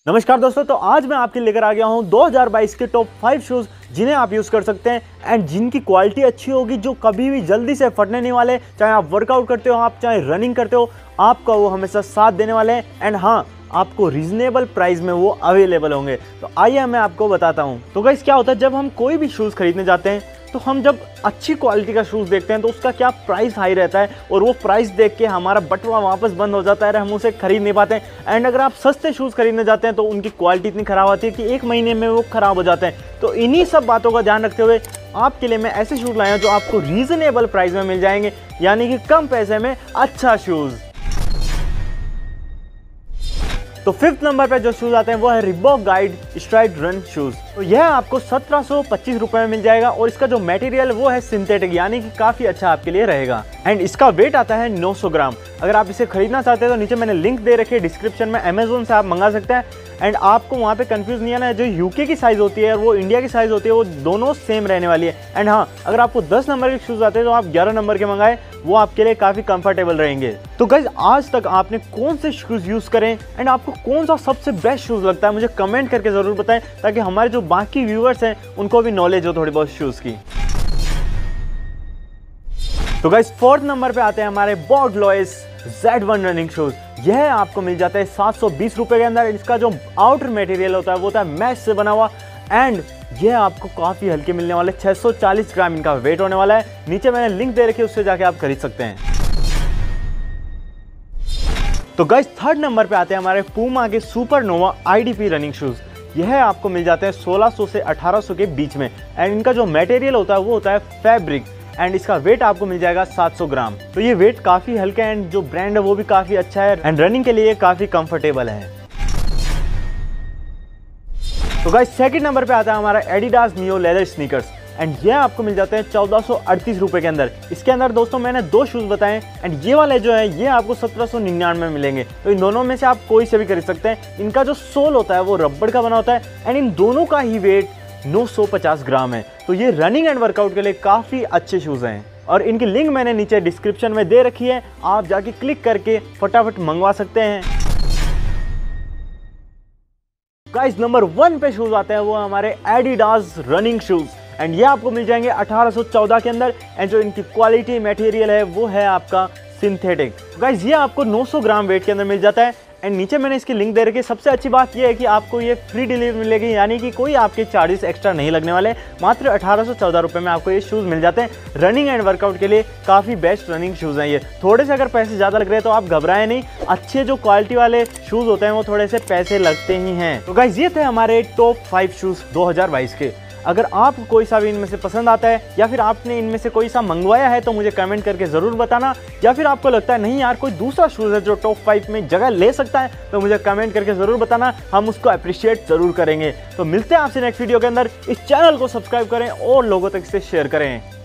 नमस्कार दोस्तों, तो आज मैं आपके लेकर आ गया हूं 2022 के टॉप 5 शूज़ जिन्हें आप यूज़ कर सकते हैं एंड जिनकी क्वालिटी अच्छी होगी, जो कभी भी जल्दी से फटने नहीं वाले। चाहे आप वर्कआउट करते हो, आप चाहे रनिंग करते हो, आपका वो हमेशा साथ देने वाले हैं एंड हाँ, आपको रीजनेबल प्राइस में वो अवेलेबल होंगे। तो आइए मैं आपको बताता हूँ। तो गाइस क्या होता है, जब हम कोई भी शूज़ खरीदने जाते हैं तो हम जब अच्छी क्वालिटी का शूज़ देखते हैं तो उसका क्या प्राइस हाई रहता है और वो प्राइस देख के हमारा बटुआ वापस बंद हो जाता है, हम उसे खरीद नहीं पाते हैं। एंड अगर आप सस्ते शूज़ खरीदने जाते हैं तो उनकी क्वालिटी इतनी ख़राब आती है कि 1 महीने में वो ख़राब हो जाते हैं। तो इन्हीं सब बातों का ध्यान रखते हुए आपके लिए मैं ऐसे शूज़ लाया हूं जो आपको रीज़नेबल प्राइस में मिल जाएंगे, यानी कि कम पैसे में अच्छा शूज़। तो 5th नंबर पे जो शूज़ आते हैं वो है Reebok guide stride run shoes. तो यह आपको 1725 रुपये में मिल जाएगा और इसका जो मटेरियल वो है सिंथेटिक, यानी कि काफ़ी अच्छा आपके लिए रहेगा। एंड इसका वेट आता है 900 ग्राम। अगर आप इसे खरीदना चाहते हैं तो नीचे मैंने लिंक दे रखी है डिस्क्रिप्शन में, अमेजोन से आप मंगा सकते हैं। एंड आपको वहाँ पे कंफ्यूज नहीं आना है, जो यूके की साइज़ होती है और वो इंडिया की साइज़ होती है वो दोनों सेम रहने वाली है। एंड हाँ, अगर आपको 10 नंबर के शूज़ आते हैं तो आप 11 नंबर के मंगाए, वो आपके लिए काफ़ी कंफर्टेबल रहेंगे। तो गाइज, आज तक आपने कौन से शूज़ यूज़ करें एंड आपको कौन सा सबसे बेस्ट शूज़ लगता है, मुझे कमेंट करके ज़रूर बताएं, ताकि हमारे जो बाकी व्यूअर्स हैं उनको भी नॉलेज हो थोड़ी बहुत शूज़ की। तो गाइस 4th नंबर पे आते हैं हमारे बॉड लॉयस Z1 रनिंग शूज़। यह आपको मिल जाता है 720 रुपये के अंदर। इसका जो आउटर मटेरियल होता है वो होता है मैश से बना हुआ एंड यह आपको काफ़ी हल्के मिलने वाले, 640 ग्राम इनका वेट होने वाला है। नीचे मैंने लिंक दे रखी है, उससे जाके आप खरीद सकते हैं। तो गाइस 3rd नंबर पे आते हैं हमारे पूमा के सुपरनोवा IDP रनिंग शूज़। यह आपको मिल जाते हैं 1600 से 1800 के बीच में एंड इनका जो मटेरियल होता है वो होता है फैब्रिक एंड इसका वेट आपको मिल जाएगा 700 ग्राम। तो ये वेट काफ़ी हल्का है एंड जो ब्रांड है वो भी काफ़ी अच्छा है एंड रनिंग के लिए काफ़ी कंफर्टेबल है। तो गाइस 2nd नंबर पे आता है हमारा Adidas neo leather sneakers and ये आपको मिल जाते हैं 1438 रुपये के अंदर। इसके अंदर दोस्तों मैंने 2 शूज़ बताए एंड ये वाले जो है ये आपको 1799 में मिलेंगे। तो इन दोनों में से आप कोई से भी खरीद सकते हैं। इनका जो सोल होता है वो रबड़ का बना होता है एंड इन दोनों का ही वेट 950 ग्राम है। तो ये रनिंग एंड वर्कआउट के लिए काफ़ी अच्छे शूज़ हैं और इनकी लिंक मैंने नीचे डिस्क्रिप्शन में दे रखी है, आप जाके क्लिक करके फटाफट मंगवा सकते हैं। गाइस नंबर 1 पे शूज़ आते हैं वो हमारे एडिडास रनिंग शूज़ एंड ये आपको मिल जाएंगे 1814 के अंदर एंड जो इनकी क्वालिटी मटेरियल है वो है आपका सिंथेटिक। गाइस ये आपको 900 ग्राम वेट के अंदर मिल जाता है एंड नीचे मैंने इसकी लिंक दे रखी है। सबसे अच्छी बात ये है कि आपको ये फ्री डिलीवरी मिलेगी, यानी कि कोई आपके चार्जेस एक्स्ट्रा नहीं लगने वाले। मात्र 1814 रुपये में आपको ये शूज़ मिल जाते हैं। रनिंग एंड वर्कआउट के लिए काफ़ी बेस्ट रनिंग शूज़ हैं ये। थोड़े से अगर पैसे ज़्यादा लग रहे हैं तो आप घबराएं नहीं, अच्छे जो क्वालिटी वाले शूज़ होते हैं वो थोड़े से पैसे लगते ही हैं। तो गाइस ये थे हमारे टॉप 5 शूज़ 2022 के। अगर आपको कोई सा भी इनमें से पसंद आता है या फिर आपने इनमें से कोई सा मंगवाया है तो मुझे कमेंट करके ज़रूर बताना, या फिर आपको लगता है नहीं यार कोई दूसरा शूज़ है जो टॉप 5 में जगह ले सकता है तो मुझे कमेंट करके ज़रूर बताना, हम उसको अप्रिशिएट ज़रूर करेंगे। तो मिलते हैं आपसे नेक्स्ट वीडियो के अंदर। इस चैनल को सब्सक्राइब करें और लोगों तक इसे शेयर करें।